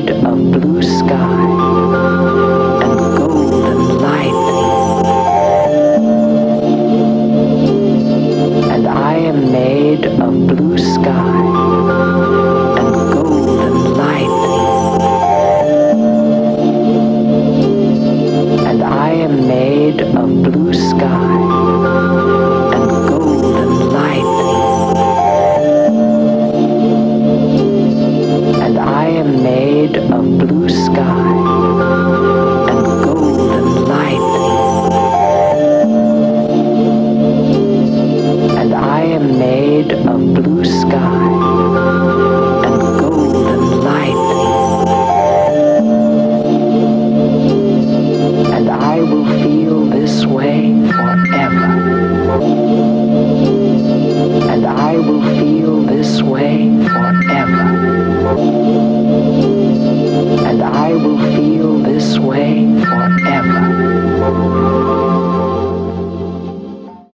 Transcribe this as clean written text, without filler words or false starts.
made of blue sky and golden light. And I am made of blue sky and golden light. And I am made of blue sky and golden light. And I am made of blue sky and golden light. And I am made of blue sky and golden light. And I will feel this way forever. And I will feel this way forever.